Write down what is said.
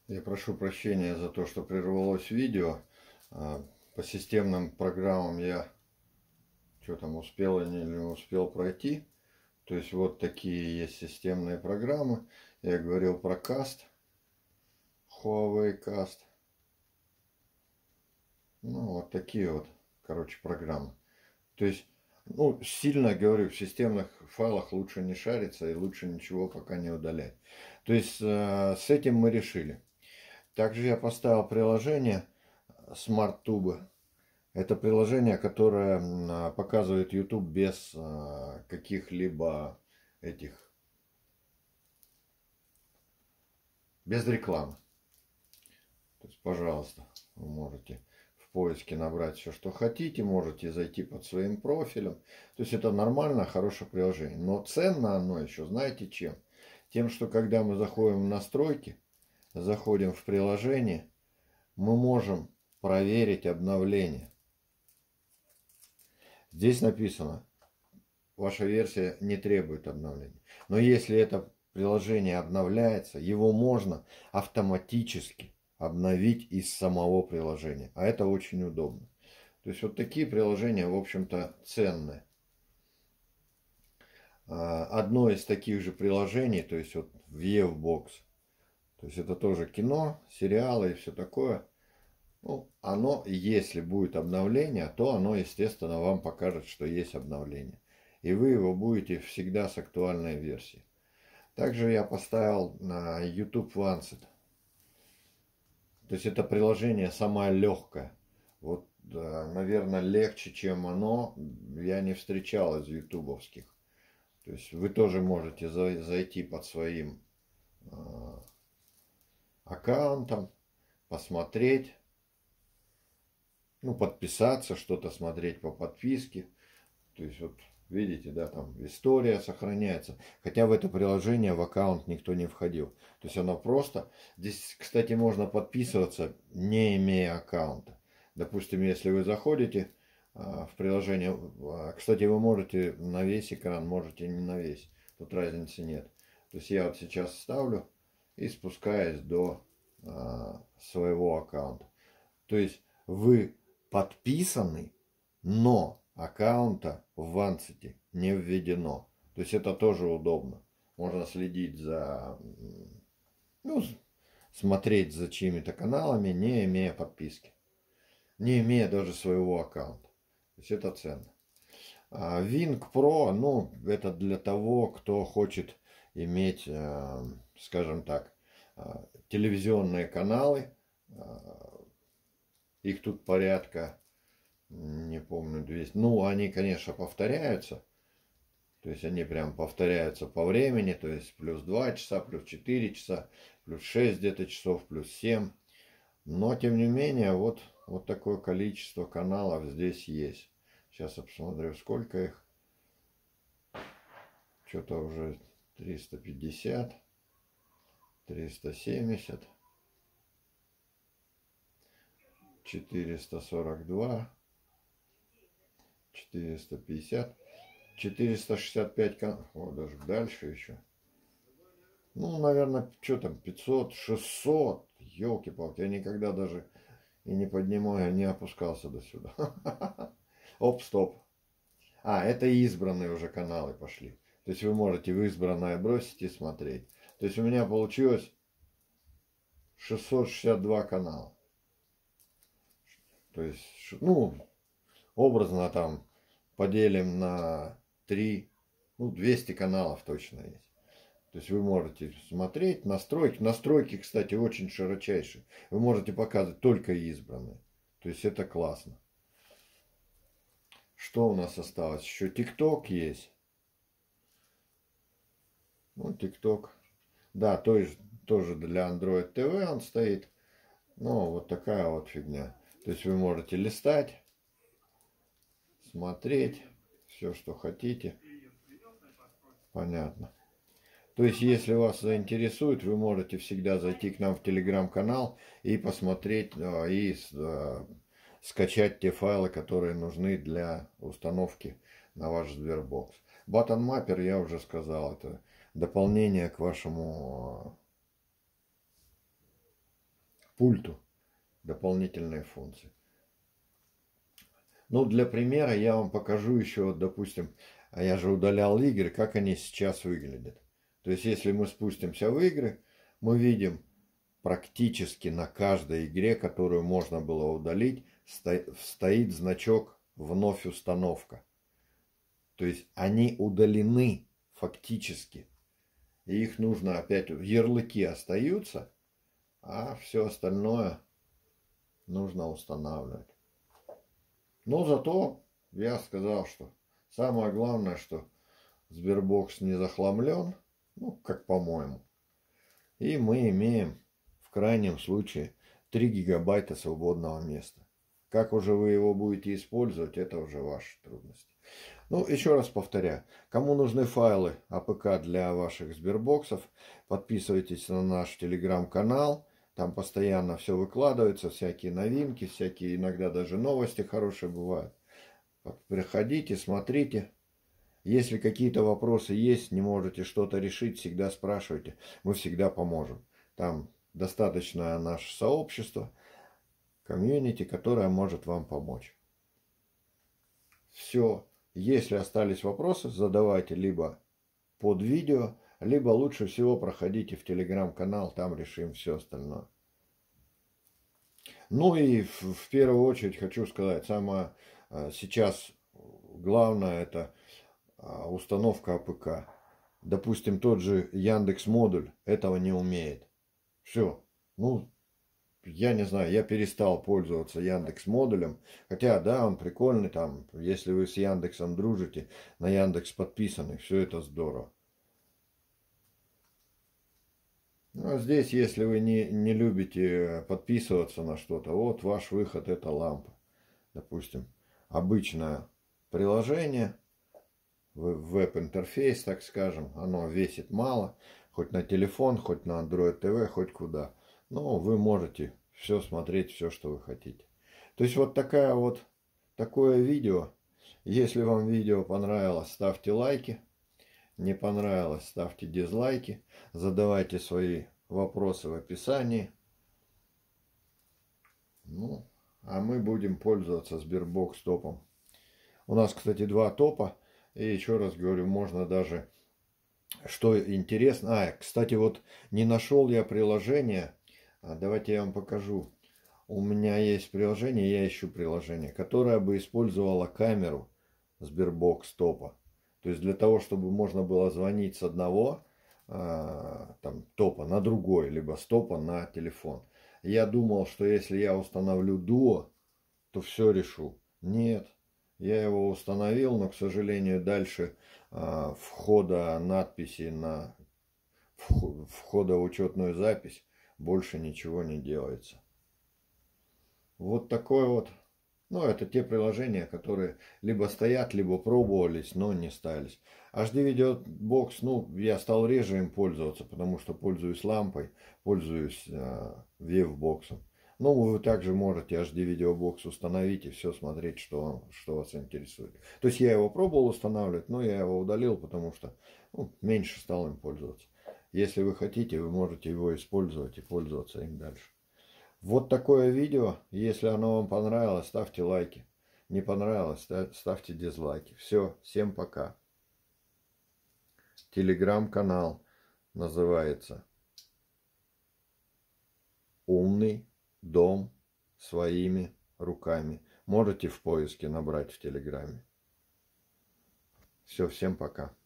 Я прошу прощения за то, что прервалось видео. По системным программам я что там успел или не успел пройти. То есть вот такие есть системные программы. Я говорил про Cast, Huawei Cast. Ну, вот такие вот, короче, программы. То есть, ну, сильно, говорю, в системных файлах лучше не шариться и лучше ничего пока не удалять. То есть, с этим мы решили. Также я поставил приложение SmartTube. Это приложение, которое показывает YouTube без каких-либо без рекламы. То есть, пожалуйста, вы можете в поиске набрать все, что хотите, можете зайти под своим профилем. То есть, это нормально, хорошее приложение. Но ценно оно еще, знаете чем? Тем, что когда мы заходим в настройки, заходим в приложение, мы можем проверить обновление. Здесь написано, ваша версия не требует обновления. Но если это приложение обновляется, его можно автоматически обновить из самого приложения. А это очень удобно. То есть вот такие приложения, в общем-то, ценные. Одно из таких же приложений, то есть вот Viewbox, то есть это тоже кино, сериалы и все такое. Ну, оно, если будет обновление, то оно, естественно, вам покажет, что есть обновление. И вы его будете всегда с актуальной версией. Также я поставил на YouTube Lancet. То есть это приложение самое легкое. Вот, наверное, легче, чем оно, я не встречал из ютубовских. То есть вы тоже можете зайти под своим аккаунтом, посмотреть. Ну, подписаться, что-то смотреть по подписке. То есть, вот, видите, да, там история сохраняется. Хотя в это приложение в аккаунт никто не входил. То есть, оно просто... Здесь, кстати, можно подписываться, не имея аккаунта. Допустим, если вы заходите в приложение... Кстати, вы можете на весь экран, можете не на весь. Тут разницы нет. То есть, я вот сейчас ставлю и спускаюсь до своего аккаунта. То есть, вы подписаны, но аккаунта в Вансете не введено. То есть это тоже удобно. Можно следить за, ну, смотреть за чьими-то каналами, не имея подписки. Не имея даже своего аккаунта. То есть это ценно. Wing Pro, ну, это для того, кто хочет иметь, скажем так, телевизионные каналы. Их тут порядка, не помню, 200. Ну, они, конечно, повторяются. То есть они прям повторяются по времени. То есть плюс 2 часа, плюс 4 часа, плюс 6 где-то часов, плюс 7. Но, тем не менее, вот такое количество каналов здесь есть. Сейчас я посмотрю, сколько их. Что-то уже 350, 370. 442, 450, 465 каналов. О, даже дальше еще. Ну, наверное, что там, 500, 600. Елки-палки, я никогда даже и не поднимаю, не опускался до сюда. Оп, стоп. Это избранные уже каналы пошли. То есть вы можете в избранное бросить и смотреть. То есть у меня получилось 662 канала. То есть, ну, образно там поделим на 3, ну, 200 каналов точно есть. То есть вы можете смотреть настройки. Настройки, кстати, очень широчайшие. Вы можете показывать только избранные. То есть это классно. Что у нас осталось? Еще TikTok есть. Ну, TikTok. Да, тоже для Android TV он стоит. Ну, вот такая вот фигня. То есть вы можете листать, смотреть, все, что хотите. Понятно. То есть, если вас заинтересует, вы можете всегда зайти к нам в телеграм-канал и посмотреть, и скачать те файлы, которые нужны для установки на ваш Sberbox. Button Mapper, я уже сказал, это дополнение к вашему пульту дополнительные функции. Ну, для примера я вам покажу еще, вот, допустим, я же удалял игры, как они сейчас выглядят. То есть, если мы спустимся в игры, мы видим практически на каждой игре, которую можно было удалить, стоит значок «Вновь установка». То есть, они удалены фактически. И их нужно опять, ярлыки остаются, а все остальное нужно устанавливать. Но зато я сказал, что самое главное, что Sberbox не захламлен, ну, как по-моему. И мы имеем в крайнем случае 3 гигабайта свободного места. Как уже вы его будете использовать, это уже ваши трудности. Ну, еще раз повторяю, кому нужны файлы АПК для ваших Sberbox'ов, подписывайтесь на наш телеграм-канал. Там постоянно все выкладывается, всякие новинки, всякие иногда даже новости хорошие бывают. Приходите, смотрите. Если какие-то вопросы есть, не можете что-то решить, всегда спрашивайте. Мы всегда поможем. Там достаточно наше сообщество, комьюнити, которое может вам помочь. Все. Если остались вопросы, задавайте либо под видео, либо лучше всего проходите в телеграм-канал, там решим все остальное. Ну и в первую очередь хочу сказать, самое сейчас главное это установка АПК. Допустим, тот же Яндекс.Модуль этого не умеет. Все. Ну, я не знаю, я перестал пользоваться Яндекс.Модулем. Хотя, да, он прикольный там. Если вы с Яндексом дружите, на Яндекс подписаны, все это здорово. Ну, а здесь, если вы не любите подписываться на что-то, вот ваш выход это лампа. Допустим, обычное приложение, веб-интерфейс, так скажем, оно весит мало, хоть на телефон, хоть на Android TV, хоть куда. Но вы можете все смотреть, все, что вы хотите. То есть вот такое видео. Если вам видео понравилось, ставьте лайки. Не понравилось, ставьте дизлайки. Задавайте свои вопросы в описании. Ну, а мы будем пользоваться Sberbox топом. У нас, кстати, 2 топа. И еще раз говорю, можно даже, что интересно. Кстати, вот не нашел я приложение. Давайте я вам покажу. У меня есть приложение, я ищу приложение, которое бы использовало камеру Sberbox топа. То есть для того, чтобы можно было звонить с одного там, топа на другой, либо с топа на телефон. Я думал, что если я установлю дуо, то все решу. Нет, я его установил, но, к сожалению, дальше входа надписи на входа в учетную запись больше ничего не делается. Вот такой вот. Ну, это те приложения, которые либо стоят, либо пробовались, но не ставились. HD Videobox, ну, я стал реже им пользоваться, потому что пользуюсь лампой, пользуюсь Wavebox. Ну, вы также можете HD Videobox установить и все смотреть, что вас интересует. То есть я его пробовал устанавливать, но я его удалил, потому что меньше стал им пользоваться. Если вы хотите, вы можете его использовать и пользоваться им дальше. Вот такое видео. Если оно вам понравилось, ставьте лайки. Не понравилось, ставьте дизлайки. Все, всем пока. Телеграм-канал называется «Умный дом своими руками». Можете в поиске набрать в Телеграме. Все, всем пока.